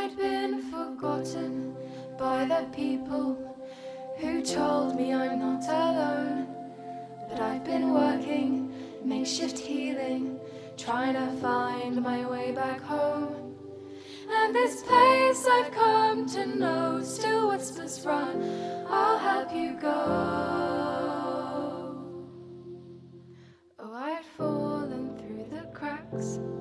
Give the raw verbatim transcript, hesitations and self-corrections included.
I'd been forgotten by the people who told me I'm not alone. But I've been working, makeshift healing, trying to find my way back home. And this place I've come to know still whispers, run, I'll help you go. Oh, I'd fallen through the cracks,